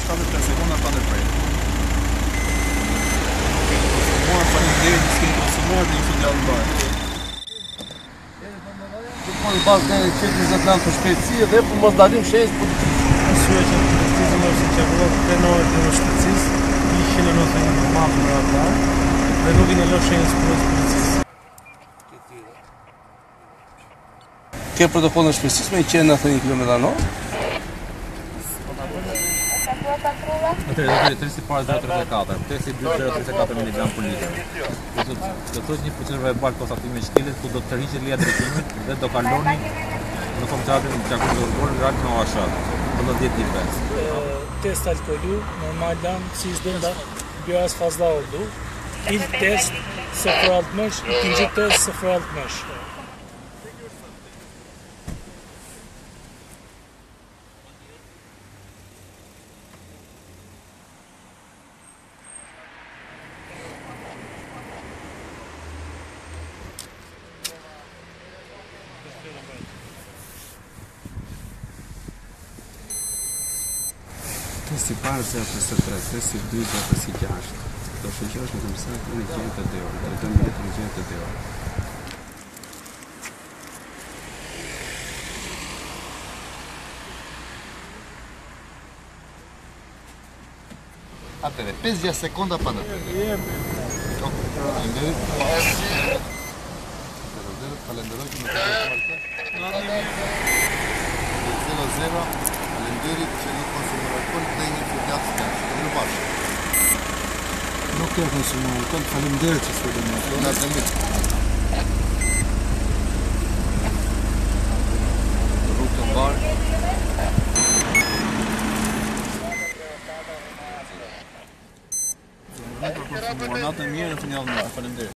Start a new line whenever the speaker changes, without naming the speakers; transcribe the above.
73 sekonda, 83. Konsumuar, faleminderit, s'keni konsumuar dhe ju gjallë mbarë.
Në bazë ne qëtë 20 lanë për shpejtësi dhe për mos dalim shenjës për
Arsye që shpejtësia është që çarkullon krenorët e shpejtësisë, 191 mph në radar dhe nuk i në lë shenjës për shpejtësisë.
ke protokollin e shpejtësisë me 191 km/h.
Atëherë, 34 tesi 2,34 mg për litër. Do thotë një fuqishme e balë konstatimi i shkelit ku do të tërhiqet leja drejtimit dhe do kaloni në kontratën e çarkulluar rakt në OSH. Do 10 lipe.
Test alkolü normalden sizden biraz fazla oldu. İlk test 0.60, ikinci test 0.60.
Testi parë 0.53, testi 2 0.6. Do shoqërosh në komisariat në 180 orë, drejton biletën në 180 orë.
Atëre, 50 sekonda pa në falenderoj që më të zero, falenderit që nuk konsumon alkohol dhe një fjalë së në bashkë.
Nuk e konsumon alkohol, falenderit që s'u dëmoj.
Na dëmit. Rrugë të mbarë.
Nuk e konsumon, natë mirë, në finjallë mirë, falenderit.